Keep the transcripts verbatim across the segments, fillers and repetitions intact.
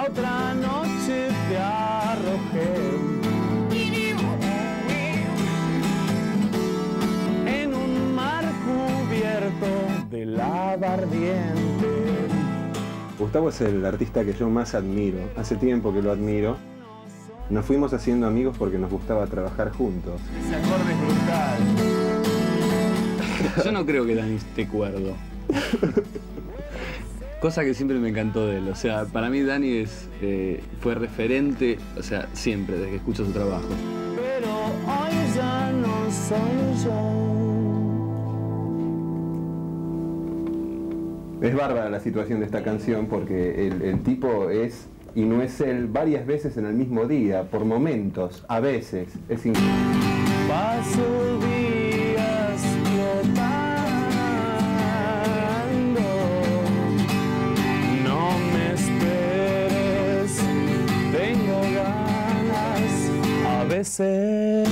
la otra noche te arrojé en un mar cubierto de lava ardiente. Gustavo es el artista que yo más admiro. Hace tiempo que lo admiro. Nos fuimos haciendo amigos porque nos gustaba trabajar juntos. Ese acorde es brutal. Yo no creo que Dani esté cuerdo. Cosa que siempre me encantó de él. O sea, para mí Dani es, eh, fue referente, o sea, siempre, desde que escucho su trabajo. Pero hoy ya no soy yo. Es bárbara la situación de esta canción porque el, el tipo es, y no es él, varias veces en el mismo día, por momentos, a veces. Es increíble. Paso días flotando, no me esperes, tengo ganas, a veces,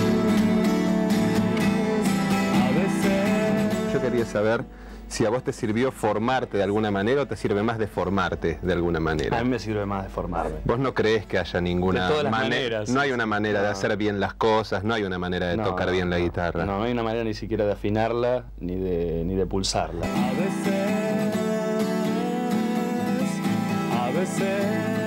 a veces. Yo quería saber si a vos te sirvió formarte de alguna manera o te sirve más deformarte de alguna manera. A mí me sirve más de formarme. ¿Vos no creés que haya ninguna De todas las mane- maneras. No hay una manera No. de hacer bien las cosas, no hay una manera de No, tocar bien la no, guitarra. No, no hay una manera ni siquiera de afinarla ni de, ni de pulsarla. A veces, a veces.